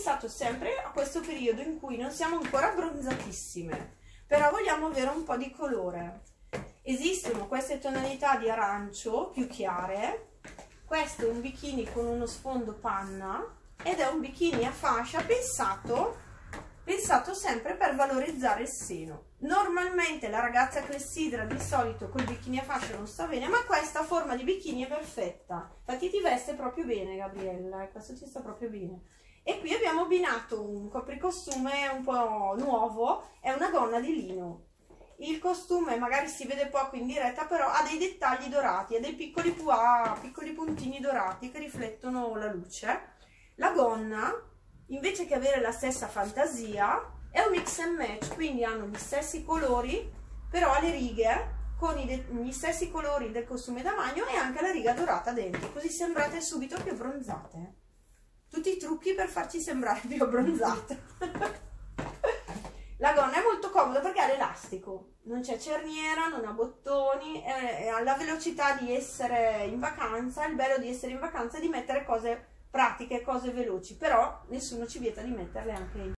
pensato sempre a questo periodo in cui non siamo ancora abbronzatissime, però vogliamo avere un po' di colore. Esistono queste tonalità di arancio più chiare. Questo è un bikini con uno sfondo panna ed è un bikini a fascia pensato sempre per valorizzare il seno. Normalmente la ragazza clessidra di solito col bikini a fascia non sta bene, ma questa forma di bikini è perfetta, infatti ti veste proprio bene, Gabriella, questo ti sta proprio bene. E qui abbiamo abbinato un copricostume un po' nuovo, è una gonna di lino. Il costume magari si vede poco in diretta, però ha dei dettagli dorati, ha dei piccoli pois, piccoli puntini dorati che riflettono la luce. La gonna, invece che avere la stessa fantasia, è un mix and match, quindi hanno gli stessi colori, però ha le righe con gli stessi colori del costume da bagno e anche la riga dorata dentro, così sembrate subito più abbronzate. Tutti i trucchi per farci sembrare più abbronzate. La gonna è molto comoda perché ha l'elastico, non c'è cerniera, non ha bottoni, ha la velocità di essere in vacanza. Il bello di essere in vacanza è di mettere cose pratiche, cose veloci, però nessuno ci vieta di metterle anche in